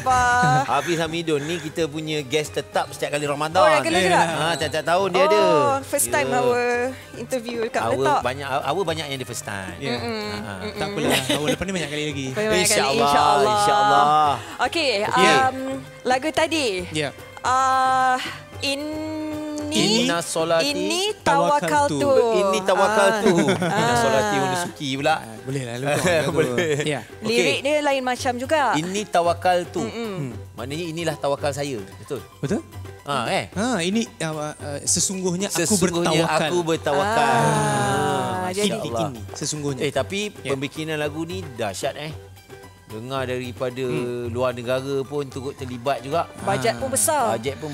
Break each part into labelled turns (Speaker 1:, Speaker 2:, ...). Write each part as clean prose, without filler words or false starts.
Speaker 1: khabar?
Speaker 2: Hafiz Hamidun ni kita punya guest tetap setiap kali Ramadan.
Speaker 1: Oh, regular juga?
Speaker 2: Tiap-tiap tahun dia ada.
Speaker 1: First time our interview dekat Meletak.
Speaker 2: Banyak yang dia first time.
Speaker 3: Tak apalah, awal depan ni banyak kali lagi.
Speaker 2: InsyaAllah.
Speaker 1: Okey, lagu tadi.
Speaker 3: Ya.
Speaker 2: Inna solati
Speaker 1: Ini tawakaltu.
Speaker 2: Ini tawakaltu. Inna solati wa nusuki pula.
Speaker 3: Boleh lah.
Speaker 2: Boleh.
Speaker 3: Ya.
Speaker 1: Lirik dia lain macam juga.
Speaker 2: Ini tawakaltu. Maknanya inilah tawakal saya. Betul?
Speaker 3: Betul? Ini sesungguhnya
Speaker 2: aku bertawakal.
Speaker 1: Jadi
Speaker 3: ini sesungguhnya.
Speaker 2: Tapi pembikinan lagu ni dahsyat Dengar daripada luar negara pun turut terlibat juga.
Speaker 1: Bajet pun besar.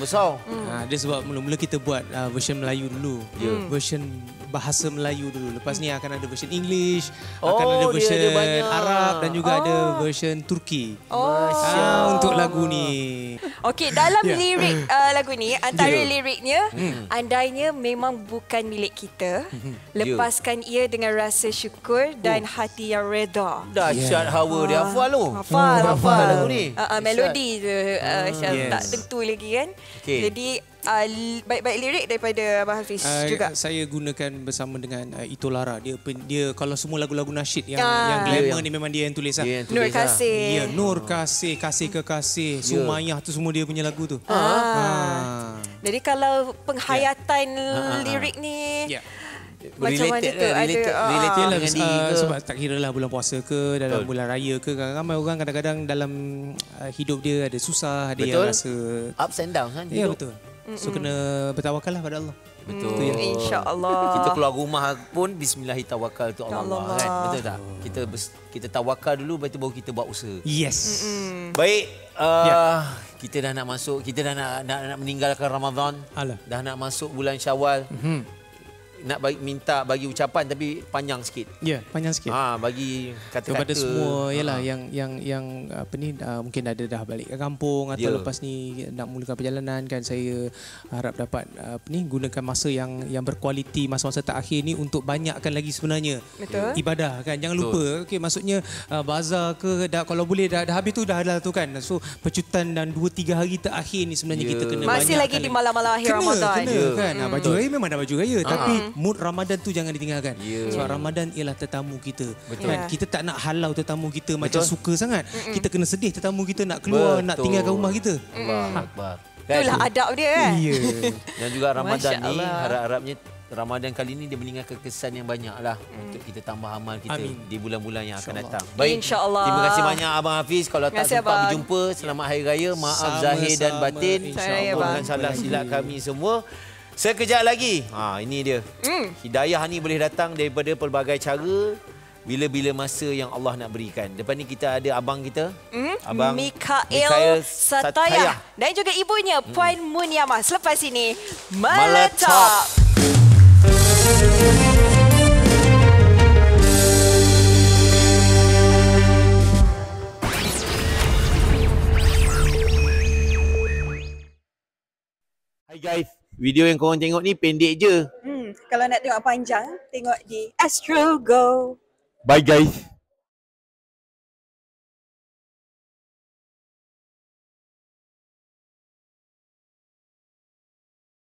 Speaker 3: Dia sebab mula-mula kita buat version Melayu dulu. Version bahasa Melayu dulu. Lepas ni akan ada version English, akan ada version Arab dan juga ada version Turki. Untuk lagu ni.
Speaker 1: Okey, dalam lirik lagu ni, antara liriknya, andainya memang bukan milik kita, lepaskan ia dengan rasa syukur dan hati yang reda.
Speaker 2: Dahsyat hawa dia.
Speaker 1: Hafal
Speaker 2: lagu ni.
Speaker 1: Melodi tu tak tentu lagi kan. Jadi baik-baik lirik daripada Abang Hafiz juga.
Speaker 3: Saya gunakan bersama dengan Ito Lara. Dia kalau semua lagu-lagu nasyid yang glamour ni memang dia yang tulis lah.
Speaker 1: Nur Kasih.
Speaker 3: Ya, Nur Kasih, Kasih Kekasih, Sumayah tu semua dia punya lagu tu.
Speaker 1: Jadi kalau penghayatan lirik ni macam mana tu
Speaker 2: related dengan diri ke?
Speaker 3: Sebab tak kira lah bulan puasa ke, dalam bulan raya ke, ramai orang kadang-kadang dalam hidup dia ada susah, ada yang rasa
Speaker 2: ups and downs kan.
Speaker 3: Ya, betul. So kena bertawakal lah pada Allah.
Speaker 2: Betul.
Speaker 1: InsyaAllah.
Speaker 2: Kita keluar rumah pun bismillahirrahmanirrahim tu Allah kan. Betul tak? Kita tawakal dulu, lepas tu baru kita buat usaha.
Speaker 3: Yes.
Speaker 2: Baik, kita dah nak masuk, kita dah nak meninggalkan Ramadan. Dah nak masuk bulan Syawal. Nak minta bagi ucapan tapi panjang sikit.
Speaker 3: Ya, panjang sikit.
Speaker 2: Bagi kata-kata
Speaker 3: kepada semua yalah yang apa ni mungkin ada dah balik ke kampung atau lepas ni nak mulakan perjalanan kan, saya harap dapat gunakan masa yang berkualiti, masa-masa terakhir ni untuk banyakkan lagi sebenarnya.
Speaker 1: Betul.
Speaker 3: Ibadah kan. Jangan lupa maksudnya bazar ke kalau boleh dah habis tu dah tu kan. So pecutan dan 2-3 hari terakhir ni sebenarnya kita kena
Speaker 1: masih lagi di malam-malam akhir Ramadan.
Speaker 3: Kena kan. Baju raya memang dah baju raya tapi mood Ramadan tu jangan ditinggalkan. Sebab Ramadan ialah tetamu kita. Kan? Kita tak nak halau tetamu kita macam suka sangat. Kita kena sedih tetamu kita nak keluar, nak tinggalkan rumah kita.
Speaker 1: Itulah adab dia kan.
Speaker 2: Dan juga Ramadan ni harap-harapnya Ramadan kali ni dia meninggalkan kesan yang banyak lah untuk kita tambah amal kita di bulan-bulan yang akan datang. Baik,
Speaker 1: InsyaAllah.
Speaker 2: Terima kasih banyak Abang Hafiz. Kalau tak sempat berjumpa, selamat Hari Raya. Maaf zahir dan batin. Mohon salah silap kami semua. Sekejap lagi, ini dia. Hidayah ni boleh datang daripada pelbagai cara, bila-bila masa yang Allah nak berikan. Depan ni kita ada abang kita, Abang
Speaker 1: Mikael Satayah. Dan juga ibunya, Puan Munyamah. Selepas ini, Meletak.
Speaker 2: Hai guys, video yang korang tengok ni pendek je.
Speaker 1: Kalau nak tengok panjang, tengok di Astro Go.
Speaker 2: Bye guys.